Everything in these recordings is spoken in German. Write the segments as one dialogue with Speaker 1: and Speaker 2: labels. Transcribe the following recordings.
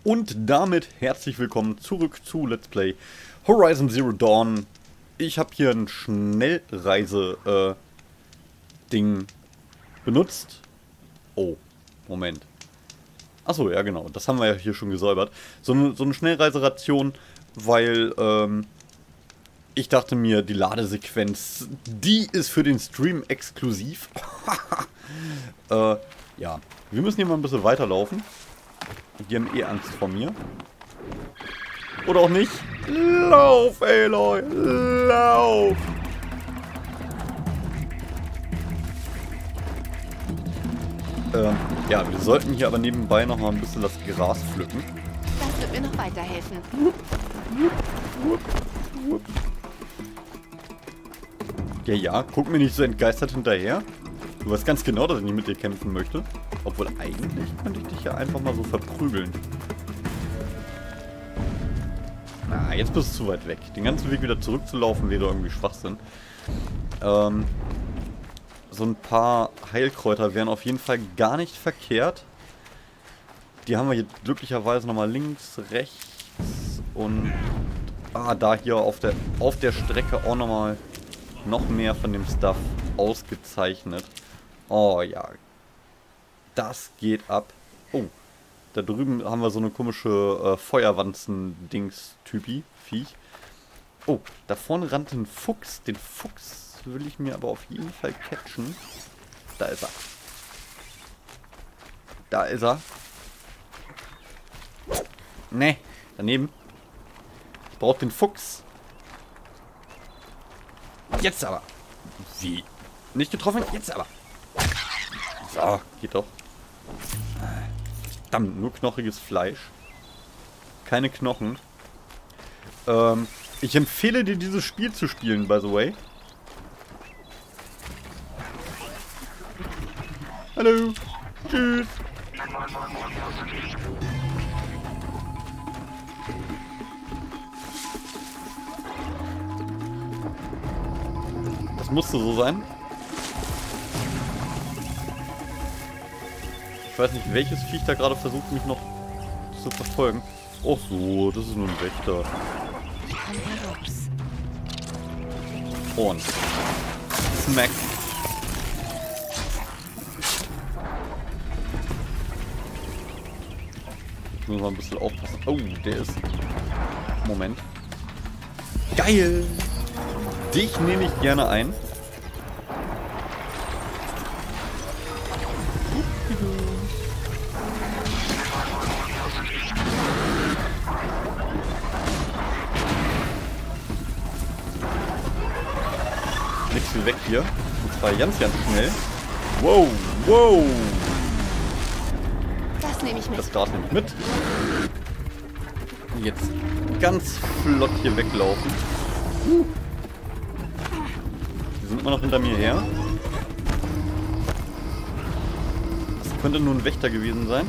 Speaker 1: Und damit herzlich willkommen zurück zu Let's Play Horizon Zero Dawn. Ich habe hier ein Schnellreise-Ding benutzt. Oh, Moment. Achso, ja genau, das haben wir ja hier schon gesäubert. So eine Schnellreiseration, weil ich dachte mir, die Ladesequenz, die ist für den Stream exklusiv. Ja, wir müssen hier mal ein bisschen weiterlaufen. Die haben eh Angst vor mir. Oder auch nicht. Lauf, Aloy! Lauf! Ja, wir sollten hier aber nebenbei noch mal ein bisschen das Gras pflücken.
Speaker 2: Das wird mir noch weiterhelfen.
Speaker 1: Ja, guck mir nicht so entgeistert hinterher. Du weißt ganz genau, dass ich nicht mit dir kämpfen möchte. Obwohl eigentlich könnte ich dich ja einfach mal so verprügeln. Na, jetzt bist du zu weit weg. Den ganzen Weg wieder zurückzulaufen wäre irgendwie Schwachsinn. So ein paar Heilkräuter wären auf jeden Fall gar nicht verkehrt. Die haben wir hier glücklicherweise nochmal links, rechts und da hier auf der Strecke auch nochmal noch mehr von dem Stuff ausgezeichnet. Oh ja. Das geht ab. Oh. Da drüben haben wir so eine komische Feuerwanzen-Dings-Typi. Viech. Oh, da vorne rannt ein Fuchs. Den Fuchs will ich mir aber auf jeden Fall catchen. Da ist er. Da ist er. Ne, daneben. Ich brauche den Fuchs. Jetzt aber. Wie? Nicht getroffen? Jetzt aber. So, geht doch. Verdammt, nur knochiges Fleisch. Keine Knochen. Ich empfehle dir, dieses Spiel zu spielen, by the way. Hallo. Tschüss. Das musste so sein. Ich weiß nicht, welches Viech da gerade versucht, mich noch zu verfolgen. Oh so, das ist nur ein Wächter. Und Smack. Ich muss mal ein bisschen aufpassen. Oh, der ist... Moment. Geil! Dich nehme ich gerne ein. Nichts wie weg hier. Und zwar ganz schnell. Wow, wow!
Speaker 2: Das nehme ich mit.
Speaker 1: Das Gras nehme ich mit. Jetzt ganz flott hier weglaufen. Die sind immer noch hinter mir her. Das könnte nur ein Wächter gewesen sein.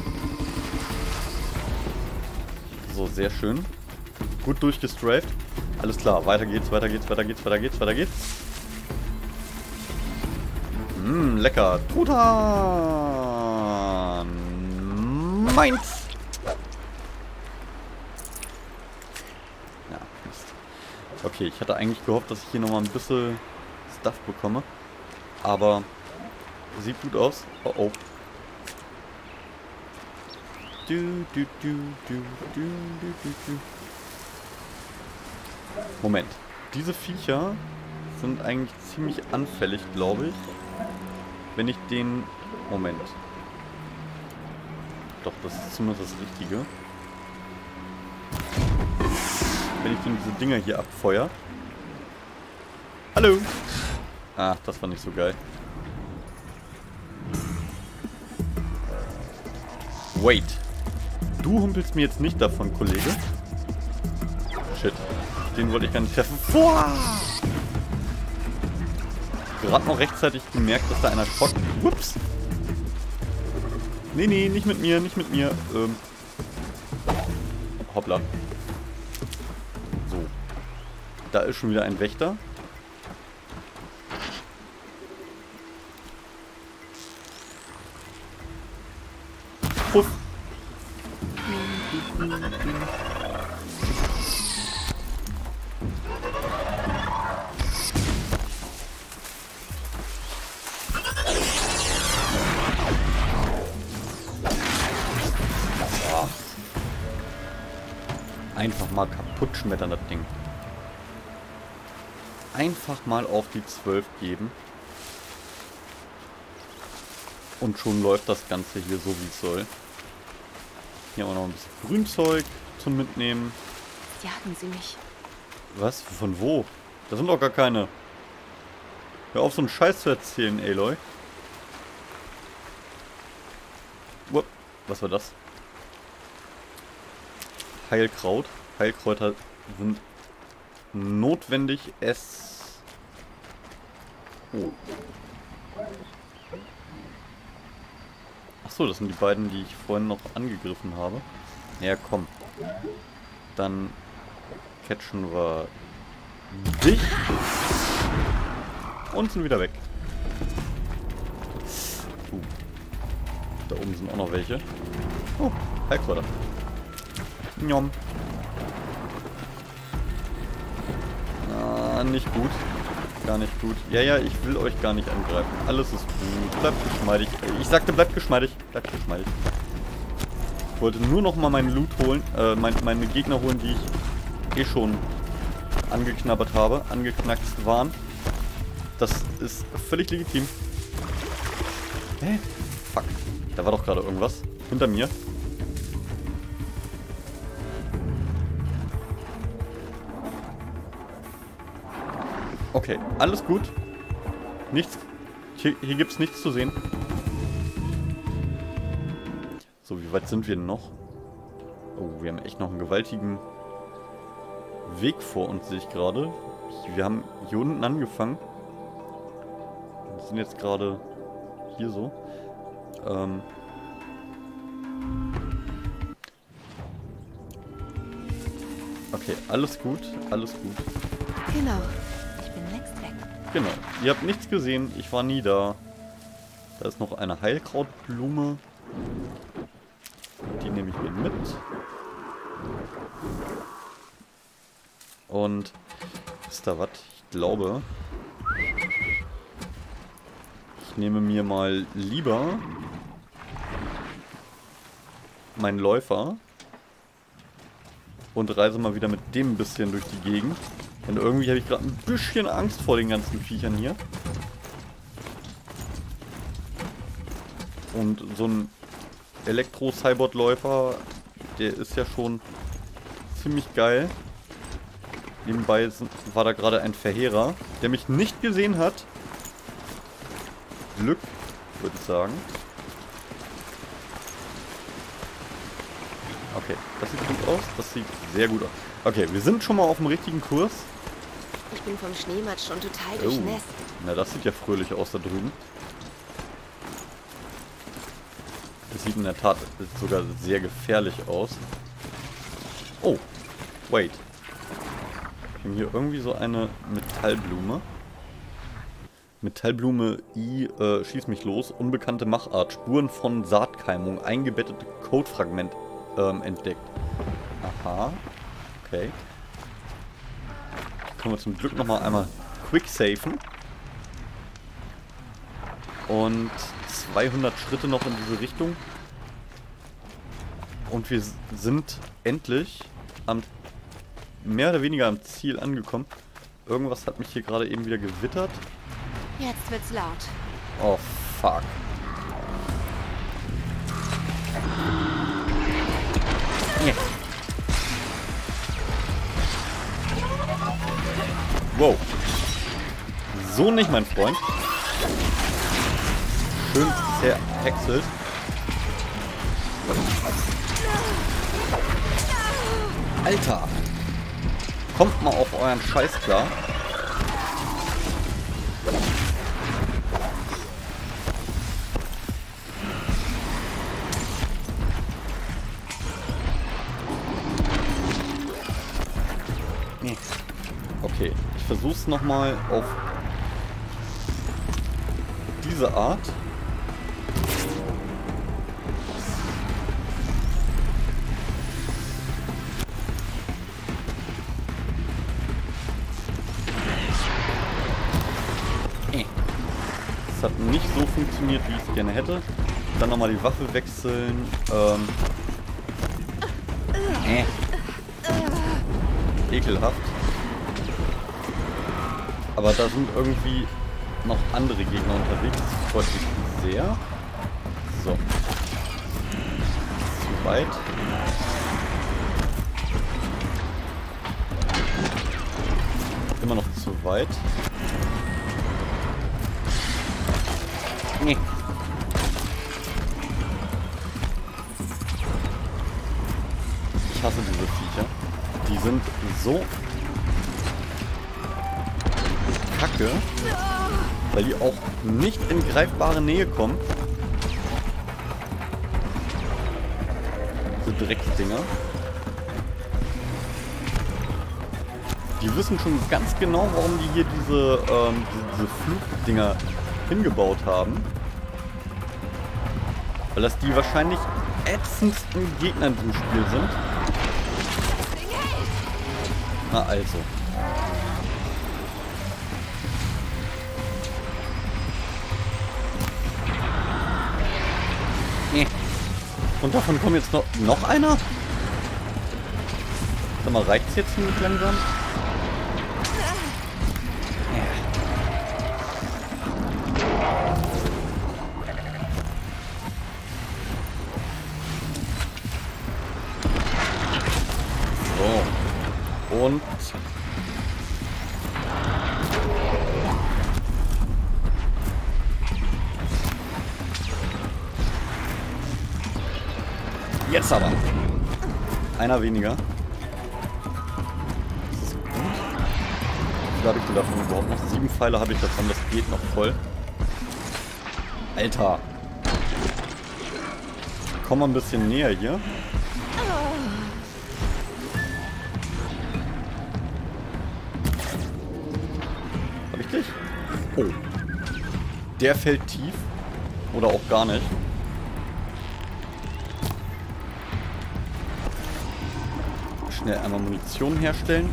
Speaker 1: So, sehr schön. Gut durchgestraft. Alles klar, weiter geht's, weiter geht's, weiter geht's, weiter geht's, weiter geht's. Lecker. Truthahn. Meins. Ja, Mist. Okay, ich hatte eigentlich gehofft, dass ich hier nochmal ein bisschen Stuff bekomme. Aber sieht gut aus. Oh oh. Moment. Diese Viecher sind eigentlich ziemlich anfällig, glaube ich. Wenn ich den... Moment. Doch, das ist zumindest das Richtige. Wenn ich denn diese Dinger hier abfeuere. Hallo! Ach, das war nicht so geil. Wait. Du humpelst mir jetzt nicht davon, Kollege. Shit. Den wollte ich gar nicht treffen. Boah! Gerade noch rechtzeitig gemerkt, dass da einer spottet. Ups. Nee, nee, nicht mit mir, nicht mit mir. Hoppla. So. Da ist schon wieder ein Wächter. Puff. Einfach mal kaputt schmettern, das Ding. Einfach mal auf die 12 geben. Und schon läuft das Ganze hier so, wie es soll. Hier haben wir noch ein bisschen Grünzeug zum Mitnehmen.
Speaker 2: Jagen Sie mich.
Speaker 1: Was? Von wo? Das sind doch gar keine. Hör auf, so einen Scheiß zu erzählen, Aloy. Uop, was war das? Heilkraut. Heilkräuter sind notwendig. Oh. Achso, das sind die beiden, die ich vorhin noch angegriffen habe. Ja, komm. Dann catchen wir dich. Und sind wieder weg. Da oben sind auch noch welche. Oh, Heilkräuter. Njom. Ah, nicht gut. Gar nicht gut. Ja, ja, ich will euch gar nicht angreifen. Alles ist gut. Bleibt geschmeidig. Ich sagte, bleibt geschmeidig. Bleibt geschmeidig. Ich wollte nur noch mal meinen Loot holen. Meine Gegner holen, die ich eh schon angeknabbert habe. Angeknackst waren. Das ist völlig legitim. Hä? Fuck. Da war doch gerade irgendwas. Hinter mir. Okay, alles gut. Nichts. Hier gibt es nichts zu sehen. So, wie weit sind wir denn noch? Oh, wir haben echt noch einen gewaltigen Weg vor uns, sehe ich gerade. Wir haben hier unten angefangen. Wir sind jetzt gerade hier so. Okay, alles gut, alles gut.
Speaker 2: Genau. Ich bin längst weg.
Speaker 1: Genau. Ihr habt nichts gesehen. Ich war nie da. Da ist noch eine Heilkrautblume. Die nehme ich mir mit. Und ist da was? Ich glaube, ich nehme mir mal lieber meinen Läufer und reise mal wieder mit dem ein bisschen durch die Gegend. Denn irgendwie habe ich gerade ein bisschen Angst vor den ganzen Viechern hier. Und so ein Elektro-Cyborg-Läufer, der ist ja schon ziemlich geil. Nebenbei war da gerade ein Verheerer, der mich nicht gesehen hat. Glück, würde ich sagen. Okay, das sieht gut aus. Das sieht sehr gut aus. Okay, wir sind schon mal auf dem richtigen Kurs.
Speaker 2: Ich bin vom Schneematsch schon total durchnässt.
Speaker 1: Na, das sieht ja fröhlich aus da drüben. Das sieht in der Tat sogar sehr gefährlich aus. Oh, wait. Wir haben hier irgendwie so eine Metallblume. Metallblume I, schieß mich los. Unbekannte Machart. Spuren von Saatkeimung. Eingebettete Codefragment entdeckt. Aha. Okay. Können wir zum Glück nochmal einmal quicksafen. Und 200 Schritte noch in diese Richtung. Und wir sind endlich mehr oder weniger am Ziel angekommen. Irgendwas hat mich hier gerade eben wieder gewittert.
Speaker 2: Jetzt wird's laut.
Speaker 1: Oh, fuck. Nee. Wow. So nicht, mein Freund. Schön zerhäckselt. Alter. Kommt mal auf euren Scheiß klar. Okay, ich versuch's nochmal auf diese Art. nicht so funktioniert, wie ich es gerne hätte. Dann nochmal die Waffe wechseln. Ekelhaft. Aber da sind irgendwie noch andere Gegner unterwegs. Das freut mich sehr. So. Zu weit. Immer noch zu weit. Nee. Ich hasse diese Viecher. Die sind so kacke, weil die auch nicht in greifbare Nähe kommen. So Drecksdinger. Die wissen schon ganz genau, warum die hier diese Flugdinger hingebaut haben. Weil das die wahrscheinlich ätzendsten Gegner in diesem Spiel sind. Na also. Und davon kommt jetzt noch einer? Sag mal, reicht's jetzt nicht langsam? So. Und... Jetzt aber. Einer weniger. Das ist gut. Wie viel habe ich denn davon überhaupt noch? 7 Pfeile habe ich davon. Das geht noch voll. Alter. Komm mal ein bisschen näher hier. Hab ich dich? Oh. Der fällt tief. Oder auch gar nicht. Schnell einmal Munition herstellen.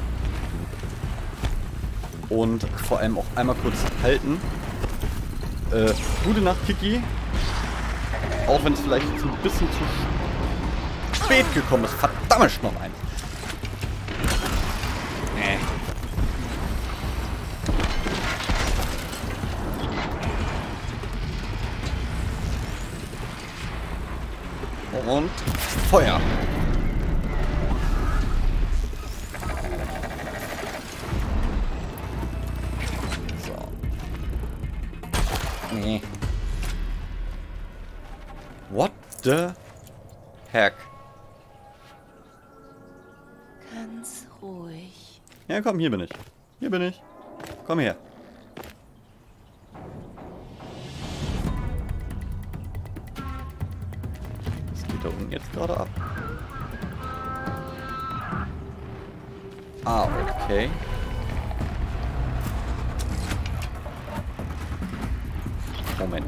Speaker 1: Und vor allem auch einmal kurz halten. Gute Nacht, Kiki. Auch wenn es vielleicht jetzt ein bisschen zu spät gekommen ist. Verdammt noch eins. Und Feuer. Nee. What the heck?
Speaker 2: Ganz ruhig.
Speaker 1: Ja, komm, hier bin ich. Hier bin ich. Komm her. Was geht da unten jetzt gerade ab? Ah, okay. Moment.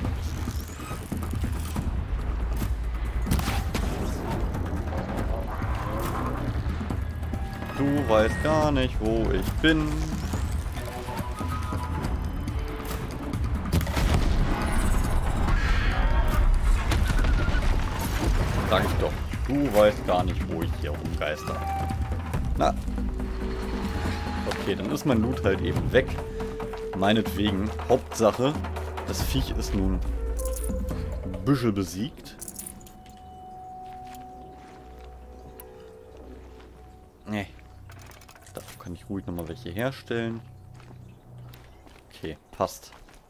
Speaker 1: Du weißt gar nicht, wo ich bin. Sag ich doch. Du weißt gar nicht, wo ich hier rumgeister. Na. Okay, dann ist mein Loot halt eben weg. Meinetwegen. Hauptsache, das Viech ist nun ein bisschen besiegt. Nee. Dafür kann ich ruhig nochmal welche herstellen. Okay, passt.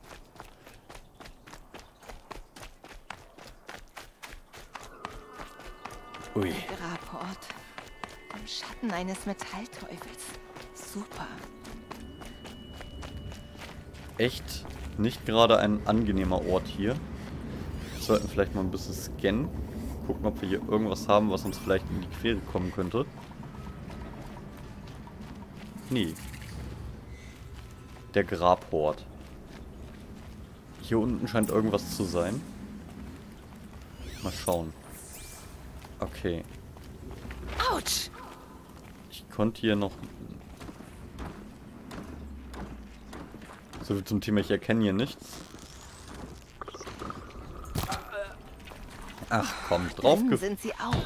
Speaker 1: Ui.
Speaker 2: Grabort. Im Schatten eines Metallteufels. Super.
Speaker 1: Echt nicht gerade ein angenehmer Ort hier. Wir sollten vielleicht mal ein bisschen scannen. Gucken, ob wir hier irgendwas haben, was uns vielleicht in die Quere kommen könnte. Nee. Der Grabhort. Hier unten scheint irgendwas zu sein. Mal schauen. Okay.
Speaker 2: Autsch!
Speaker 1: Ich konnte hier noch... So viel zum Thema, ich erkenne hier nichts. Ach komm, drauf
Speaker 2: Drinnen sind sie auch.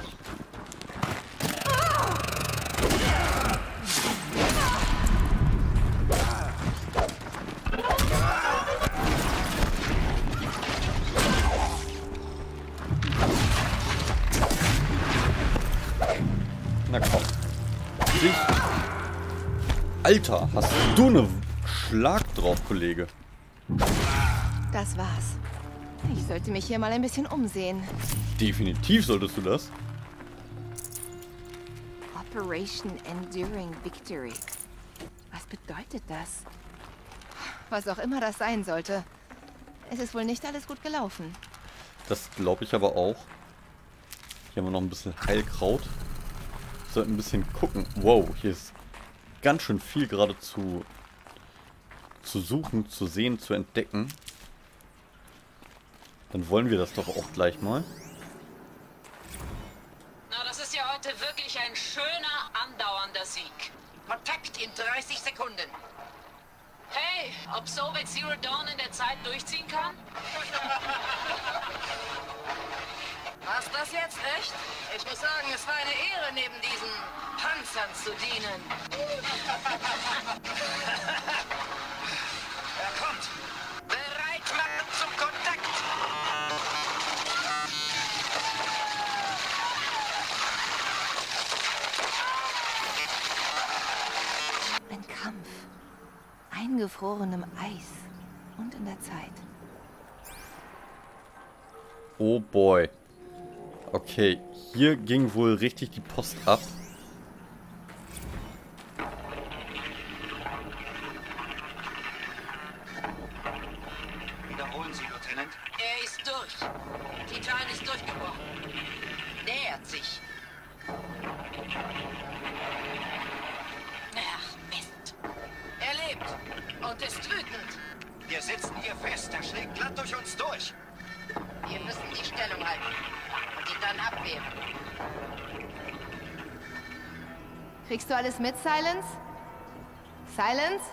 Speaker 1: Na komm. Dich. Alter, hast du ne Schlag drauf, Kollege.
Speaker 2: Das war's. Ich sollte mich hier mal ein bisschen umsehen.
Speaker 1: Definitiv solltest du das.
Speaker 2: Operation Enduring Victory. Was bedeutet das? Was auch immer das sein sollte. Es ist wohl nicht alles gut gelaufen.
Speaker 1: Das glaube ich aber auch. Hier haben wir noch ein bisschen Heilkraut. Wir sollten ein bisschen gucken. Wow, hier ist ganz schön viel gerade zu suchen, zu sehen, zu entdecken. Dann wollen wir das doch auch gleich mal.
Speaker 3: Na, das ist ja heute wirklich ein schöner, andauernder Sieg.
Speaker 4: Kontakt in 30 Sekunden.
Speaker 3: Hey, ob Soviet Zero Dawn in der Zeit durchziehen kann?
Speaker 4: War's das jetzt, echt? Ich muss sagen, es war eine Ehre, neben diesen Panzern zu dienen. Er kommt. Bereit machen zum Kontakt.
Speaker 2: Ein Kampf. Eingefrorenem Eis. Und in der Zeit.
Speaker 1: Oh boy. Okay, hier ging wohl richtig die Post ab.
Speaker 4: Wiederholen Sie, Lieutenant. Er ist durch. Titan ist durchgebrochen. Nähert sich.
Speaker 3: Ach, Mist.
Speaker 4: Er lebt und ist wütend.
Speaker 5: Wir sitzen hier fest. Er schlägt glatt durch uns durch.
Speaker 4: Wir müssen die Stellung halten und ihn dann abwehren.
Speaker 2: Kriegst du alles mit, Silence? Silence?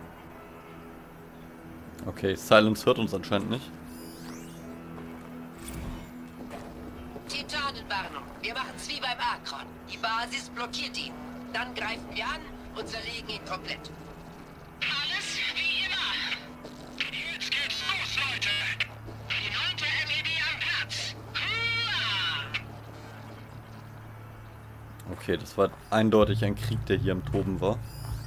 Speaker 1: Okay, Silence hört uns anscheinend nicht.
Speaker 4: Titanenwarnung. Wir machen's wie beim Akron. Die Basis blockiert ihn. Dann greifen wir an und zerlegen ihn komplett.
Speaker 5: Alles wie immer. Jetzt geht's los, Leute. Die 9. MEB am Platz. Hurra!
Speaker 1: Okay, das war eindeutig ein Krieg, der hier im Toben war.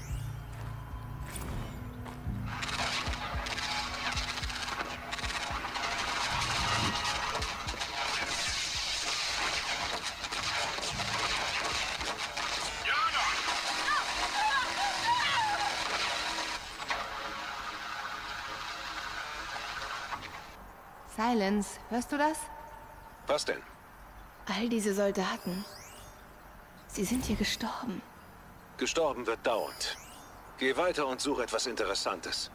Speaker 2: Silence, hörst du das?
Speaker 5: Was denn?
Speaker 2: All diese Soldaten. Sie sind hier gestorben.
Speaker 5: Gestorben wird dauernd. Geh weiter und such etwas Interessantes.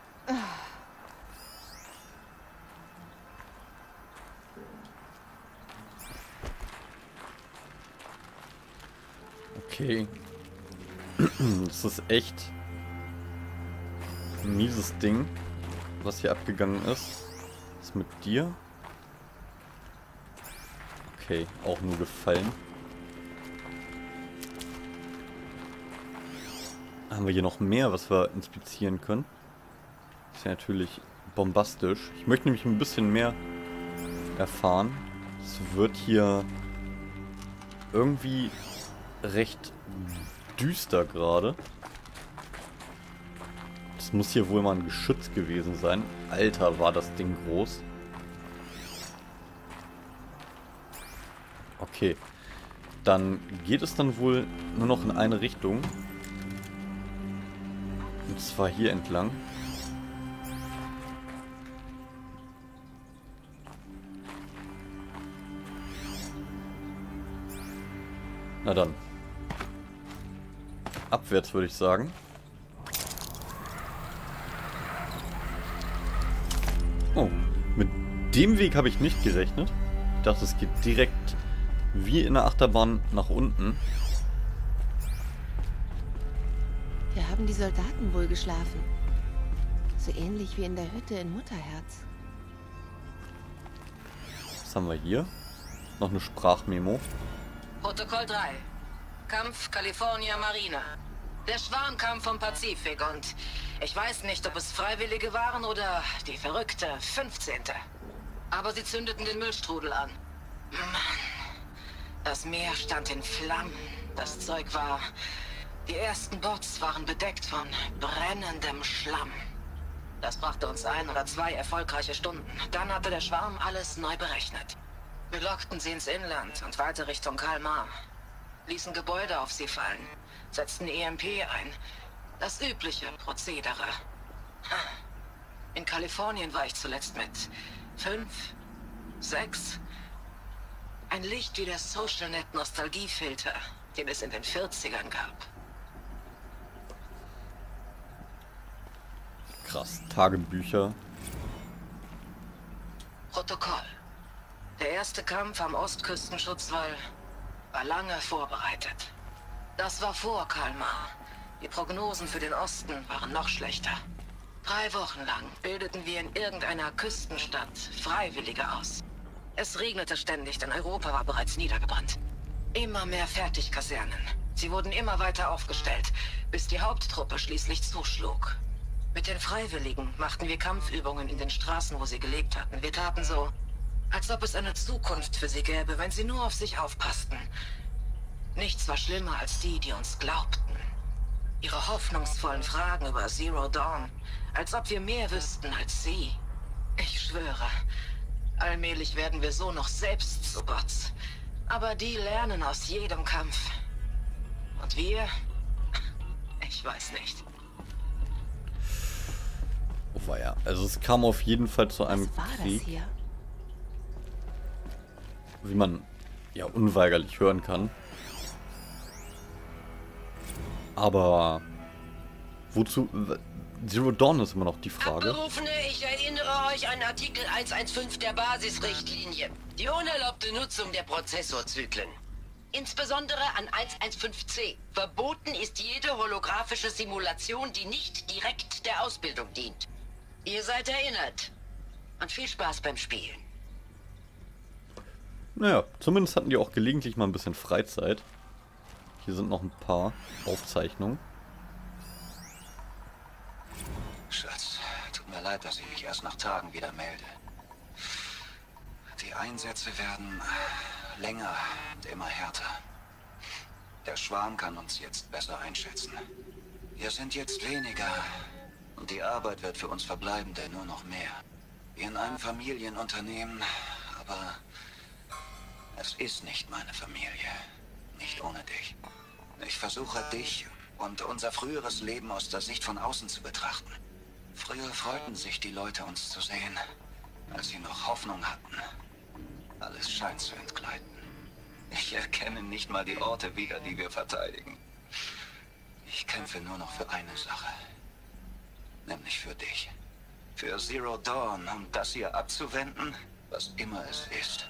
Speaker 1: Okay. Das ist echt ein mieses Ding, was hier abgegangen ist. Was ist mit dir? Okay, auch nur gefallen. Haben wir hier noch mehr, was wir inspizieren können? Ist ja natürlich bombastisch. Ich möchte nämlich ein bisschen mehr erfahren. Es wird hier irgendwie recht düster gerade. Das muss hier wohl mal ein Geschütz gewesen sein. Alter, war das Ding groß. Okay. Dann geht es dann wohl nur noch in eine Richtung. Und zwar hier entlang. Na dann. Abwärts würde ich sagen. Oh, mit dem Weg habe ich nicht gerechnet. Ich dachte, es geht direkt wie in der Achterbahn nach unten.
Speaker 2: Hier haben die Soldaten wohl geschlafen. So ähnlich wie in der Hütte in Mutterherz.
Speaker 1: Was haben wir hier? Noch eine Sprachmemo.
Speaker 4: Protokoll 3. Kampf California Marina. Der Schwarm kam vom Pazifik und ich weiß nicht, ob es Freiwillige waren oder die verrückte 15. Aber sie zündeten den Müllstrudel an. Mann, das Meer stand in Flammen. Das Zeug war... Die ersten Bots waren bedeckt von brennendem Schlamm. Das brachte uns 1 oder 2 erfolgreiche Stunden. Dann hatte der Schwarm alles neu berechnet. Wir lockten sie ins Inland und weiter Richtung Kalmar. Ließen Gebäude auf sie fallen, setzten EMP ein. Das übliche Prozedere. In Kalifornien war ich zuletzt mit 5, 6. Ein Licht wie der SocialNet Nostalgiefilter, den es in den 40ern gab.
Speaker 1: Krass, Tagebücher.
Speaker 4: Protokoll. Der erste Kampf am Ostküstenschutzwall war lange vorbereitet. Das war vor Kalmar. Die Prognosen für den Osten waren noch schlechter. 3 Wochen lang bildeten wir in irgendeiner Küstenstadt Freiwillige aus. Es regnete ständig, denn Europa war bereits niedergebrannt. Immer mehr Fertigkasernen. Sie wurden immer weiter aufgestellt, bis die Haupttruppe schließlich zuschlug. Mit den Freiwilligen machten wir Kampfübungen in den Straßen, wo sie gelebt hatten. Wir taten so, als ob es eine Zukunft für sie gäbe, wenn sie nur auf sich aufpassten. Nichts war schlimmer als die, die uns glaubten. Ihre hoffnungsvollen Fragen über Zero Dawn, als ob wir mehr wüssten als sie. Ich schwöre, allmählich werden wir so noch selbst zu Bots. Aber die lernen aus jedem Kampf. Und wir? Ich weiß nicht.
Speaker 1: Oh weia. Also es kam auf jeden Fall zu einem
Speaker 2: Was war
Speaker 1: Krieg,
Speaker 2: das hier?
Speaker 1: wie man ja unweigerlich hören kann. Aber wozu? Zero Dawn ist immer noch die Frage.
Speaker 6: Abberufene, ich erinnere euch an Artikel 115 der Basisrichtlinie. Die unerlaubte Nutzung der Prozessorzyklen. Insbesondere an 115c. Verboten ist jede holographische Simulation, die nicht direkt der Ausbildung dient. Ihr seid erinnert. Und viel Spaß beim Spielen.
Speaker 1: Naja, zumindest hatten die auch gelegentlich mal ein bisschen Freizeit. Hier sind noch ein paar Aufzeichnungen.
Speaker 7: Schatz, tut mir leid, dass ich mich erst nach Tagen wieder melde. Die Einsätze werden länger und immer härter. Der Schwarm kann uns jetzt besser einschätzen. Wir sind jetzt weniger und die Arbeit wird für uns Verbleibende nur noch mehr. Wie in einem Familienunternehmen, aber es ist nicht meine Familie. Nicht ohne dich. Ich versuche dich und unser früheres Leben aus der Sicht von außen zu betrachten. Früher freuten sich die Leute, uns zu sehen, als sie noch Hoffnung hatten. Alles scheint zu entgleiten. Ich erkenne nicht mal die Orte wieder, die wir verteidigen. Ich kämpfe nur noch für eine Sache. Nämlich für dich. Für Zero Dawn, um das hier abzuwenden, was immer es ist.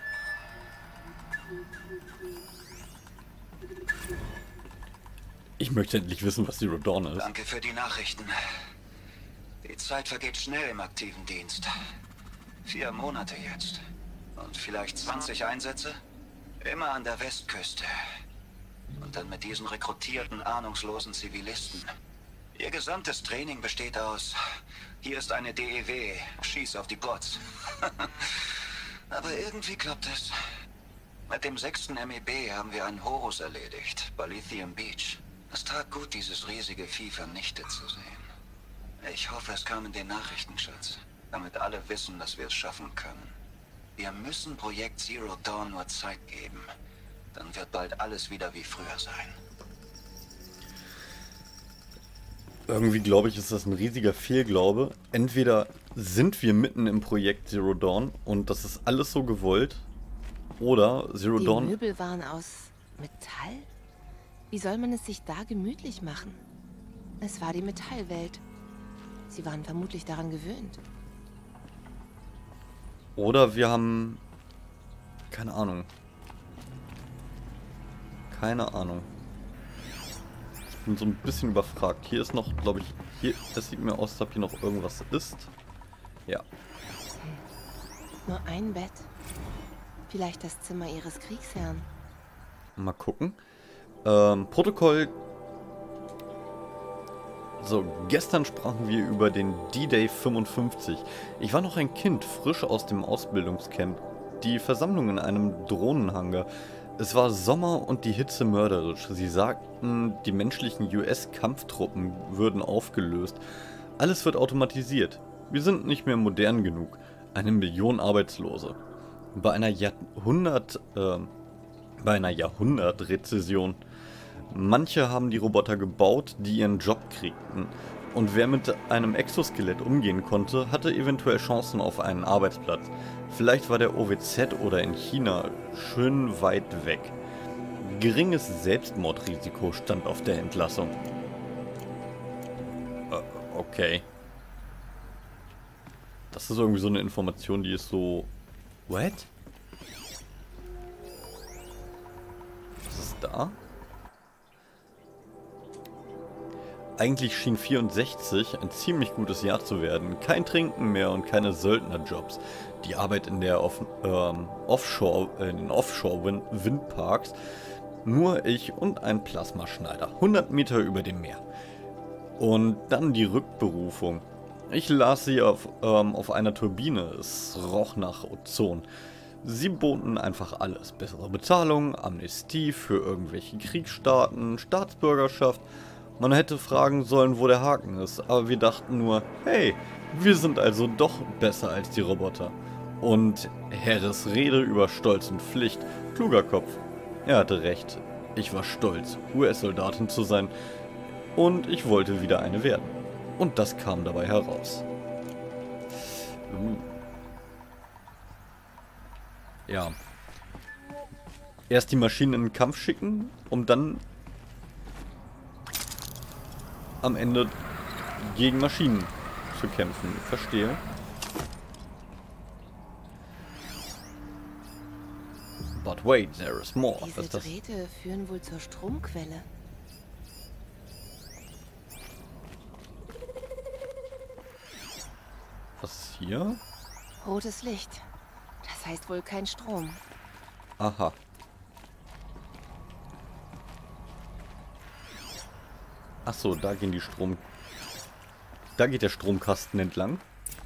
Speaker 1: Ich möchte endlich wissen, was Zero Dawn ist.
Speaker 7: Danke für die Nachrichten. Die Zeit vergeht schnell im aktiven Dienst. 4 Monate jetzt. Und vielleicht 20 Einsätze? Immer an der Westküste. Und dann mit diesen rekrutierten, ahnungslosen Zivilisten. Ihr gesamtes Training besteht aus: hier ist eine DEW, schieß auf die Bots. Aber irgendwie klappt es. Mit dem 6. MEB haben wir einen Horus erledigt, bei Lithium Beach. Es tat gut, dieses riesige Vieh vernichtet zu sehen. Ich hoffe, es kam in den Nachrichten, Schatz, damit alle wissen, dass wir es schaffen können. Wir müssen Projekt Zero Dawn nur Zeit geben. Dann wird bald alles wieder wie früher sein.
Speaker 1: Irgendwie glaube ich, ist das ein riesiger Fehlglaube. Entweder sind wir mitten im Projekt Zero Dawn und das ist alles so gewollt, oder Zero
Speaker 2: Die
Speaker 1: Dawn...
Speaker 2: Möbel waren aus Metall? Wie soll man es sich da gemütlich machen? Es war die Metallwelt. Sie waren vermutlich daran gewöhnt.
Speaker 1: Oder wir haben... Keine Ahnung. Keine Ahnung. Ich bin so ein bisschen überfragt. Hier ist noch, glaube ich... Hier, das sieht mir aus, als ob hier noch irgendwas ist. Ja.
Speaker 2: Nur ein Bett. Vielleicht das Zimmer ihres Kriegsherrn.
Speaker 1: Mal gucken. Protokoll. So, gestern sprachen wir über den D-Day 55. Ich war noch ein Kind, frisch aus dem Ausbildungscamp. Die Versammlung in einem Drohnenhangar. Es war Sommer und die Hitze mörderisch. Sie sagten, die menschlichen US-Kampftruppen würden aufgelöst. Alles wird automatisiert. Wir sind nicht mehr modern genug. 1 Million Arbeitslose. Bei einer Jahrhundertrezession. Manche haben die Roboter gebaut, die ihren Job kriegten. Und wer mit einem Exoskelett umgehen konnte, hatte eventuell Chancen auf einen Arbeitsplatz. Vielleicht war der OWZ oder in China schön weit weg. Geringes Selbstmordrisiko stand auf der Entlassung. Okay. Das ist irgendwie so eine Information, die ist so... What? Was ist da? Eigentlich schien 64 ein ziemlich gutes Jahr zu werden. Kein Trinken mehr und keine Söldnerjobs. Die Arbeit in der Offshore-Windparks. Nur ich und ein Plasmaschneider. 100 Meter über dem Meer. Und dann die Rückberufung. Ich las sie auf einer Turbine. Es roch nach Ozon. Sie boten einfach alles. Bessere Bezahlung, Amnestie für irgendwelche Kriegsstaaten, Staatsbürgerschaft. Man hätte fragen sollen, wo der Haken ist, aber wir dachten nur, hey, wir sind also doch besser als die Roboter. Und Harris Rede über Stolz und Pflicht, kluger Kopf. Er hatte recht, ich war stolz, US-Soldatin zu sein und ich wollte wieder eine werden. Und das kam dabei heraus. Ja. Erst die Maschinen in den Kampf schicken, um dann am Ende gegen Maschinen zu kämpfen. Verstehe. But wait, there is more.
Speaker 2: Diese Drähte führen wohl zur Stromquelle.
Speaker 1: Was ist hier?
Speaker 2: Rotes Licht. Das heißt wohl kein Strom.
Speaker 1: Aha. Ach so, da gehen die Strom... Da geht der Stromkasten entlang.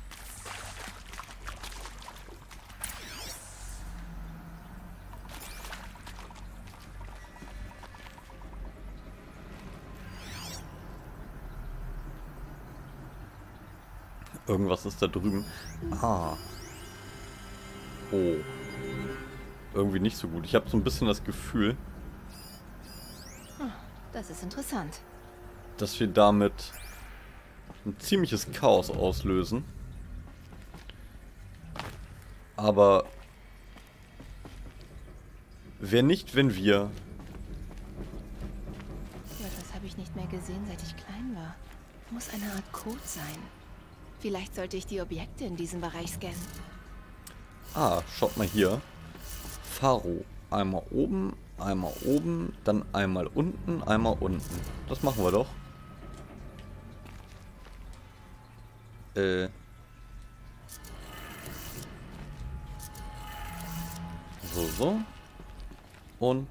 Speaker 1: Irgendwas ist da drüben. Ah. Oh. Irgendwie nicht so gut. Ich habe so ein bisschen das Gefühl,
Speaker 2: Das ist interessant.
Speaker 1: dass wir damit ein ziemliches Chaos auslösen. Aber wer nicht, wenn wir...
Speaker 2: Ja, das habe ich nicht mehr gesehen, seit ich klein war. Muss eine Art Code sein. Vielleicht sollte ich die Objekte in diesem Bereich scannen.
Speaker 1: Ah, schaut mal hier. Faro. Einmal oben, dann einmal unten, einmal unten. Das machen wir doch. So. Und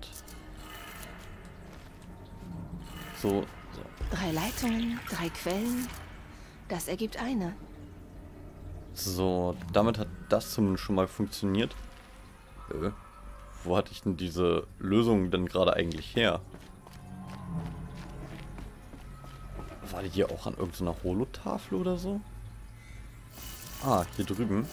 Speaker 1: so.
Speaker 2: 3 Leitungen, 3 Quellen. Das ergibt eine.
Speaker 1: So, damit hat das zumindest schon mal funktioniert. Wo hatte ich denn diese Lösung denn gerade eigentlich her? War die hier auch an irgendeiner Holotafel oder so? Ah, hier drüben.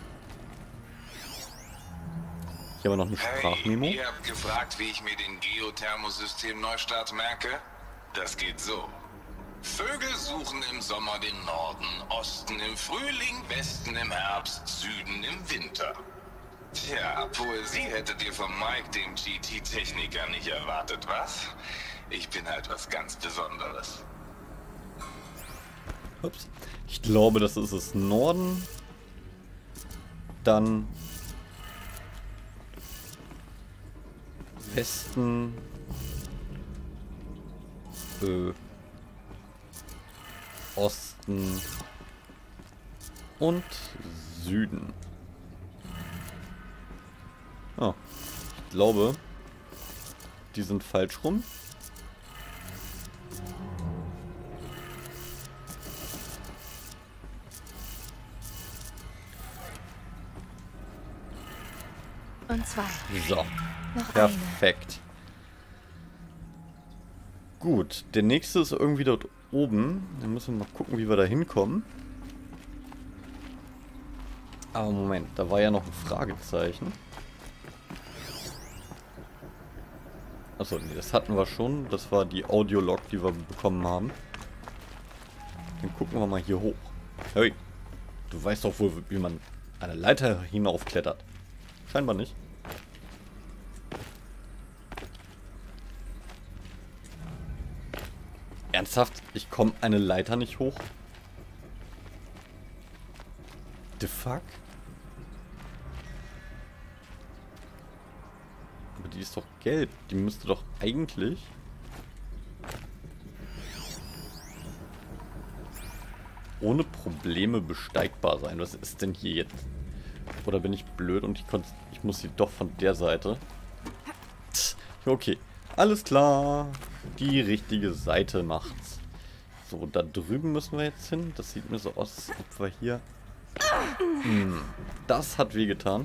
Speaker 1: Hier haben wir noch eine Sprachmemo.
Speaker 8: Hey, ihr habt gefragt, wie ich mir den Geothermosystem-Neustart merke? Das geht so. Vögel suchen im Sommer den Norden, Osten im Frühling, Westen im Herbst, Süden im Winter. Tja, Poesie hättet ihr von Mike, dem GT-Techniker, nicht erwartet, was? Ich bin halt was ganz Besonderes.
Speaker 1: Ups. Ich glaube, das ist es. Norden. Dann Westen. Osten. Und Süden. Oh, ich glaube, die sind falsch rum.
Speaker 2: Und zwei.
Speaker 1: So,
Speaker 2: Noch
Speaker 1: perfekt. Gut, der nächste ist irgendwie dort oben. Dann müssen wir mal gucken, wie wir da hinkommen. Aber Moment, da war ja noch ein Fragezeichen. Achso, nee, das hatten wir schon. Das war die Audiolog, die wir bekommen haben. Dann gucken wir mal hier hoch. Hey, du weißt doch wohl, wie man eine Leiter hinaufklettert. Scheinbar nicht. Ernsthaft? Ich komme eine Leiter nicht hoch? The fuck? Aber die ist doch gelb. Die müsste doch eigentlich... ohne Probleme besteigbar sein. Was ist denn hier jetzt? Oder bin ich blöd und ich muss sie doch von der Seite? Okay, alles klar. Die richtige Seite macht's. So, da drüben müssen wir jetzt hin. Das sieht mir so aus, als ob wir hier... das hat wehgetan.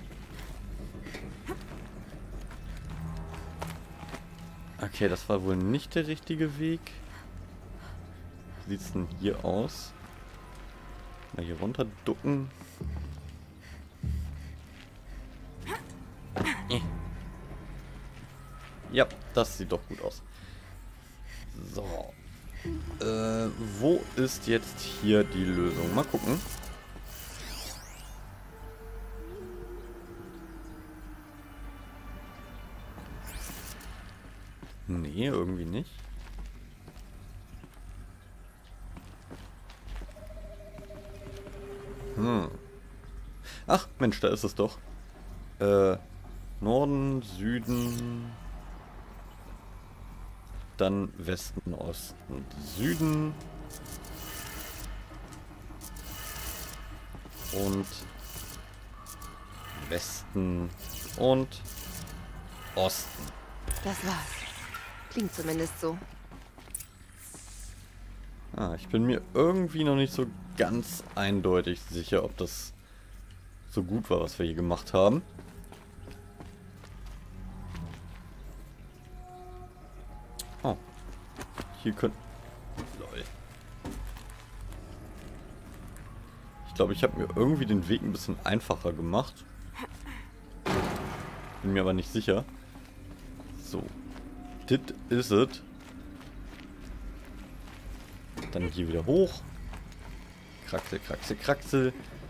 Speaker 1: Okay, das war wohl nicht der richtige Weg. Wie sieht's denn hier aus? Mal hier runter ducken. Ja, das sieht doch gut aus. So. Wo ist jetzt hier die Lösung? Mal gucken. Nee, irgendwie nicht. Ach, Mensch, da ist es doch. Norden, Süden, dann Westen, Osten, Süden und Westen und Osten.
Speaker 2: Das war's. Klingt zumindest so.
Speaker 1: Ich bin mir irgendwie noch nicht so ganz eindeutig sicher, ob das so gut war, was wir hier gemacht haben. Oh. Hier können... Lol. Ich glaube, ich habe mir irgendwie den Weg ein bisschen einfacher gemacht. Bin mir aber nicht sicher. So. Das ist es. Dann hier wieder hoch. Kraxel, kraxel, kraxel.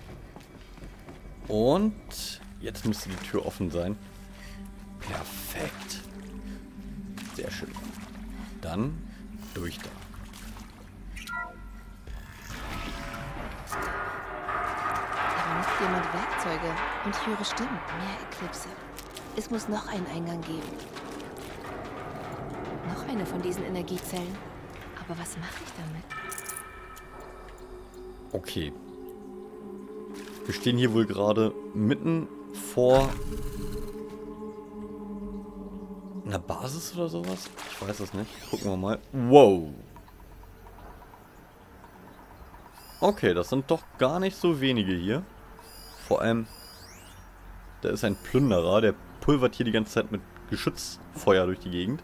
Speaker 1: Und jetzt müsste die Tür offen sein. Perfekt. Sehr schön. Dann durch da.
Speaker 2: Da benutzt jemand Werkzeuge und ich höre Stimmen. Mehr Eklipse. Es muss noch einen Eingang geben. Noch eine von diesen Energiezellen. Aber was mache ich damit?
Speaker 1: Okay. Wir stehen hier wohl gerade mitten vor einer Basis oder sowas? Ich weiß es nicht. Gucken wir mal. Wow. Okay, das sind doch gar nicht so wenige hier. Vor allem, da ist ein Plünderer, der pulvert hier die ganze Zeit mit Geschützfeuer durch die Gegend.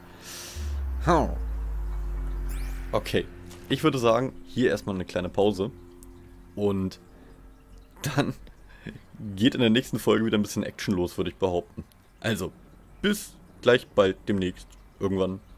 Speaker 1: Okay, ich würde sagen, hier erstmal eine kleine Pause. Und dann geht in der nächsten Folge wieder ein bisschen Action los, würde ich behaupten. Also, bis gleich bald demnächst. Irgendwann.